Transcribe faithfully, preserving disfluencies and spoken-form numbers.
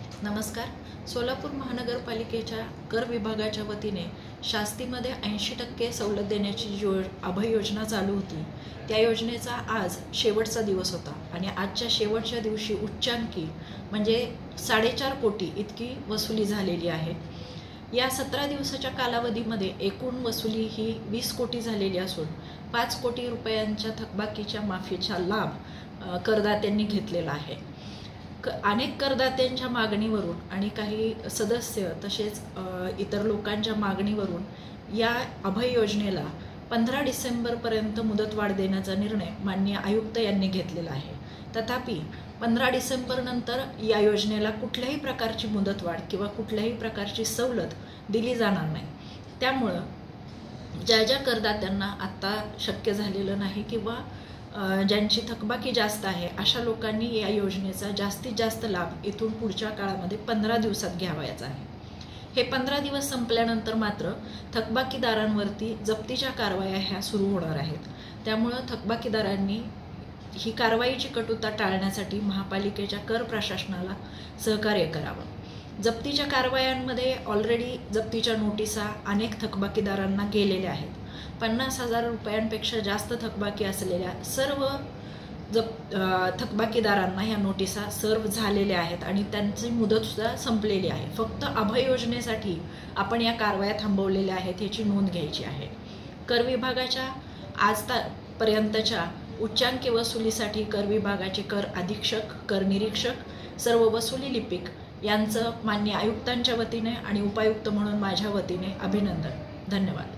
नमस्कार. सोलापूर महानगरपालिकेच्या कर विभागाच्या वतीने शास्तीमध्ये ऐंशी टक्के सवलत देण्याची जो अभय योजना चालू होती, त्या योजनेचा आज शेवटचा दिवस होता आणि आजच्या शेवटच्या दिवशी उच्चांकी म्हणजे साडेचार कोटी इतकी वसुली झालेली आहे. या सतरा दिवसाच्या कालावधीमध्ये एकूण वसुली ही वीस कोटी झालेली असून पाच कोटी रुपयांच्या थकबाकीच्या माफीचा लाभ करदात्यांनी घेतलेला आहे. क अनेक करदात्यांच्या मागणीवरून आणि काही सदस्य तसेच इतर लोकांच्या मागणीवरून या अभय योजनेला पंधरा डिसेंबरपर्यंत मुदतवाढ देण्याचा निर्णय माननीय आयुक्त यांनी घेतलेला आहे. तथापि पंधरा डिसेंबरनंतर या योजनेला कुठल्याही प्रकारची मुदतवाढ किंवा कुठल्याही प्रकारची सवलत दिली जाणार नाही. त्यामुळं ज्या ज्या करदात्यांना आत्ता शक्य झालेलं नाही किंवा ज्यांची थकबाकी जास्त आहे अशा लोकांनी या योजनेचा जास्तीत जास्त लाभ इथून पुढच्या काळामध्ये पंधरा दिवसात घ्यावायचा आहे. हे पंधरा दिवस संपल्यानंतर मात्र थकबाकीदारांवरती जप्तीच्या कारवाया ह्या सुरू होणार आहेत. त्यामुळं थकबाकीदारांनी ही कारवाईची कटुता टाळण्यासाठी महापालिकेच्या कर प्रशासनाला सहकार्य करावं. जप्तीच्या कारवायांमध्ये ऑलरेडी जप्तीच्या नोटिसा अनेक थकबाकीदारांना गेलेल्या आहेत. पन्नास हजार रुपयांपेक्षा जास्त थकबाकी असलेल्या सर्व जप थकबाकीदारांना ह्या नोटिसा सर्व झालेल्या आहेत आणि त्यांची मुदतसुद्धा संपलेली आहे. फक्त अभय योजनेसाठी आपण या कारवाया थांबवलेल्या आहेत याची नोंद घ्यायची आहे. कर विभागाच्या आजपर्यंतच्या उच्चांकी वसुलीसाठी कर विभागाचे कर अधीक्षक, कर निरीक्षक, सर्व वसुली लिपिक यांचं माननीय आयुक्तांच्या वतीने आणि उपायुक्त म्हणून माझ्या वतीने अभिनंदन. धन्यवाद.